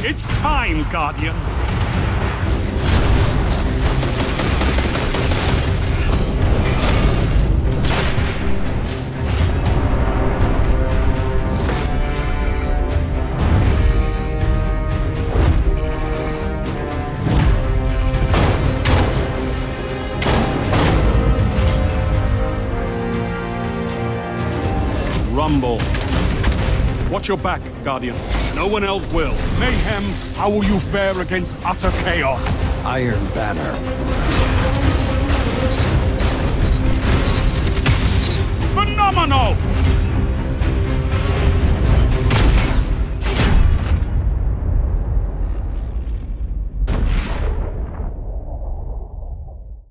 It's time, Guardian. Rumble. Watch your back, Guardian. No one else will. Mayhem, how will you fare against utter chaos? Iron Banner.